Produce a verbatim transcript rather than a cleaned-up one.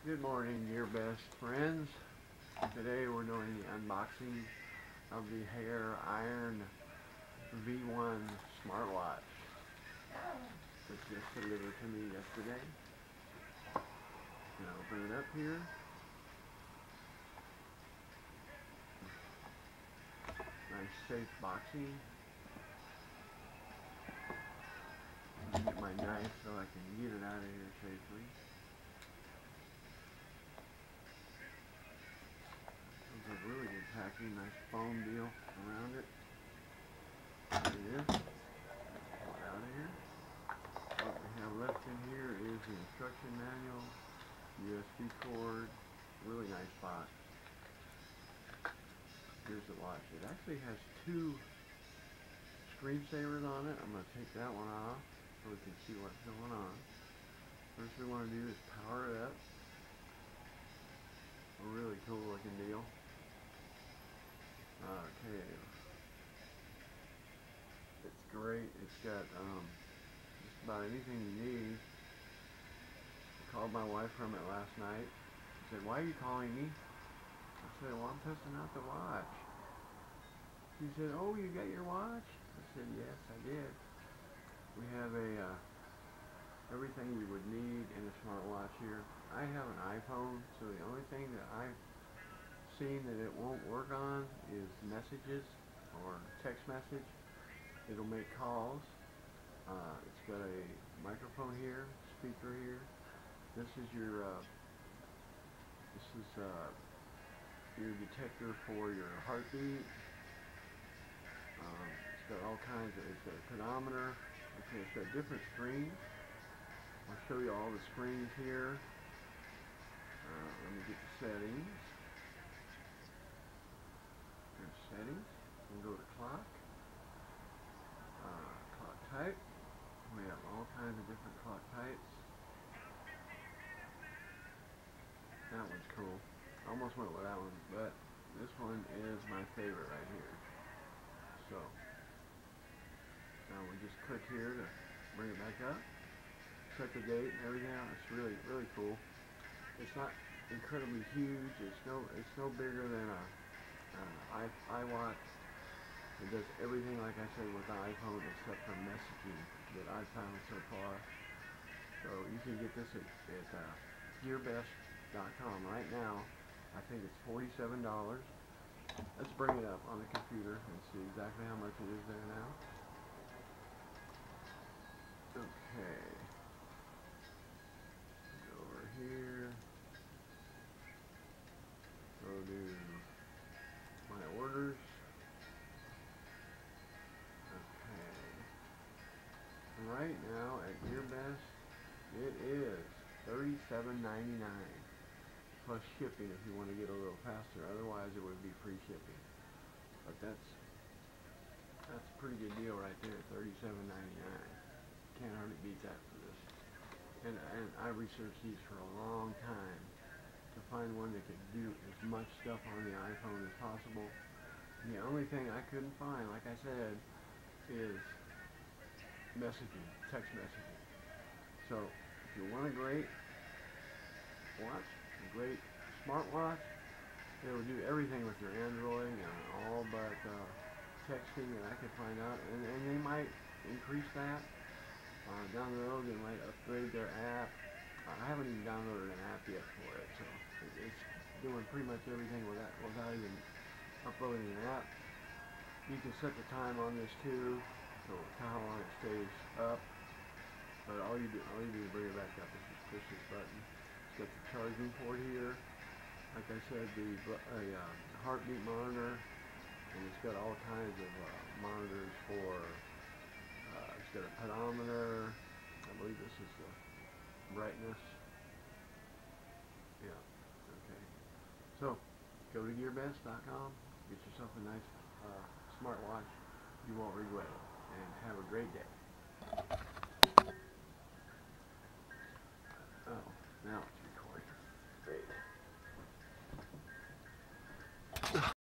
Good morning, dear best friends. Today we're doing the unboxing of the Hair Iron V one smartwatch. It was just delivered to me yesterday. Gonna open it up here. Nice safe boxing. Get my knife so I can get it out of here safely. It's a really good packing, nice foam deal around it. There it is. Pull it out of here. What we have left in here is the instruction manual, U S B cord, really nice box. Here's the watch. It actually has two screensavers on it. I'm going to take that one off so we can see what's going on. First we want to do is power it up. A really cool looking deal. Okay. It's great. It's got um, just about anything you need. I called my wife from it last night. She said, "Why are you calling me?" I said, "Well, I'm testing out the watch." She said, "Oh, you got your watch?" I said, "Yes, I did." We have a uh, everything you would need in a smartwatch here. I have an iPhone, so the only thing that I've seen that it won't work on is messages or text message. It'll make calls. Uh, it's got a microphone here, speaker here. This is your uh, this is uh, your detector for your heartbeat. Um, it's got all kinds of. It's got a pedometer. Okay, it's got different screens. I'll show you all the screens here. Uh, let me get the settings. There's settings. We'll go to clock. Uh, clock type. We have all kinds of different clock types. That one's cool. Almost went with that one, but this one is my favorite right here. So now we just click here to bring it back up. Set the date and everything out. It's really, really cool. It's not incredibly huge. It's no, it's no bigger than a, uh, iWatch. It does everything, like I said, with the iPhone except for messaging that I've found so far. So you can get this at, at uh, gearbest dot com right now. I think it's forty-seven dollars. Let's bring it up on the computer and see exactly how much it is there now. Okay. Go over here. Go to my orders. Okay. Right now at GearBest, it is thirty-seven ninety-nine plus shipping if you want to get a little faster. Otherwise, it would be free shipping. But that's that's a pretty good deal right there, thirty-seven ninety-nine. Can't hardly beat that for this. And and I researched these for a long time to find one that could do as much stuff on the iPhone as possible. And the only thing I couldn't find, like I said, is messaging, text messaging. So if you want a great watch, a great smartwatch, it will do everything with your Android and all but uh, texting that I could find out. And, and they might increase that. Uh, down the road they might upgrade their app. Uh, I haven't even downloaded an app yet for it, so it, it's doing pretty much everything without, without even uploading an app. You can set the time on this too, so how long it stays up. But all you do, all you do is bring it back up. Is just push this button. It's got the charging port here. Like I said, the a, uh, heartbeat monitor, and it's got all kinds of uh, monitors for. Uh, it's got a pedometer. I believe this is the brightness. Yeah. Okay. So go to gearbest dot com. Get yourself a nice uh, smartwatch. You won't regret it. And have a great day.